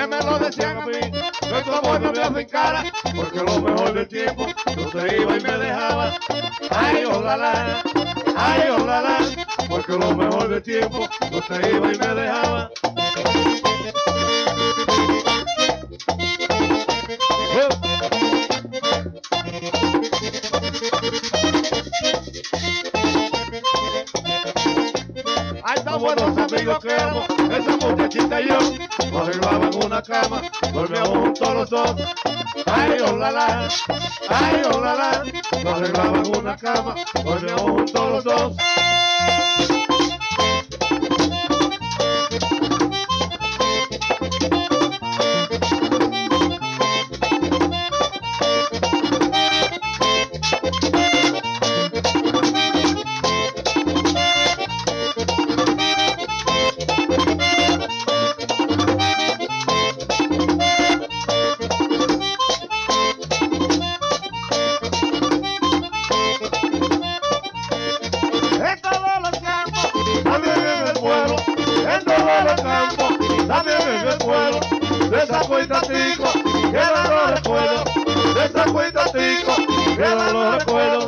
que me lo decían a mí, que tu amor no me afincara, porque lo mejor del tiempo tú te ibas y me dejabas. Ay, ojalá, porque lo mejor del tiempo tú te ibas y me dejabas. Ay, tan buenos amigos que éramos, esa muchachita y yo, nos arreglaban una cama, dormíamos juntos los dos. Ay, ojalá, nos arreglaban una cama, dormíamos juntos los dos. También en el pueblo, de esa cuitatico, que no lo recuerdo, de esa cuitatico, que no lo recuerdo.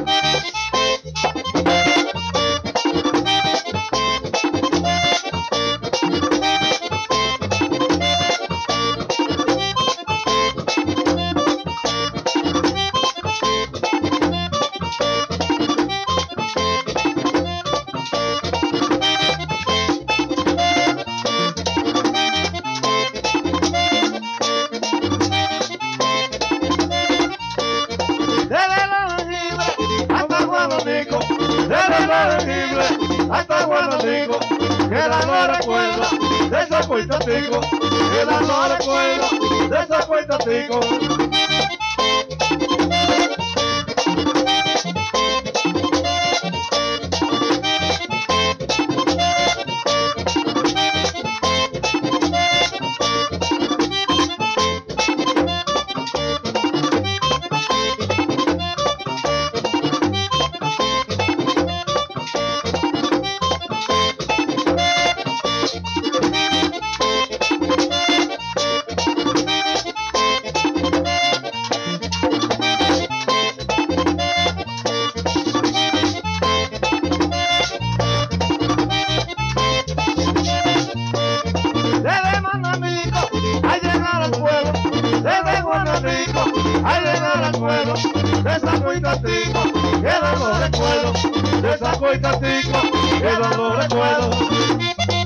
Hasta Guanatico, que la no recuerdo, de esa cuitatico, que la no recuerdo, de esa cuitatico. Ay, llegar al pueblo, de esa cuitatico, que no lo recuerdo, de esa cuitatico, que no lo recuerdo.